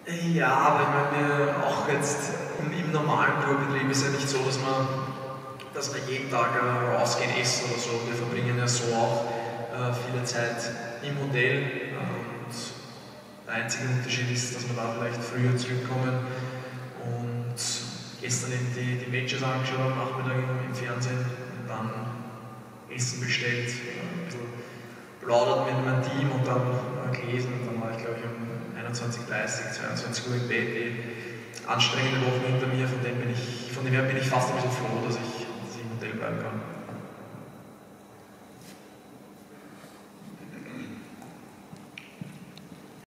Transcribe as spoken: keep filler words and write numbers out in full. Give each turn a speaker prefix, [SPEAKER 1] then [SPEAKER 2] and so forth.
[SPEAKER 1] Ja, aber ich meine, auch jetzt im, im normalen Tourbetrieb ist ja nicht so, dass man, dass wir jeden Tag äh, rausgehen, essen oder so. Wir verbringen ja so auch äh, viele Zeit im Hotel. Äh, und der einzige Unterschied ist, dass wir da vielleicht früher zurückkommen und gestern eben die, die Matches angeschaut haben, Nachmittag im, im Fernsehen und dann Essen bestellt, äh, ein bisschen plaudert mit meinem Team und dann äh, gelesen und dann war ich glaube ich um einundzwanzig Uhr dreißig, zweiundzwanzig Uhr im Bett. Die anstrengende Wochen hinter mir, von dem, bin ich, von dem her bin ich fast ein bisschen froh, dass ich, dass ich im Hotel bleiben kann.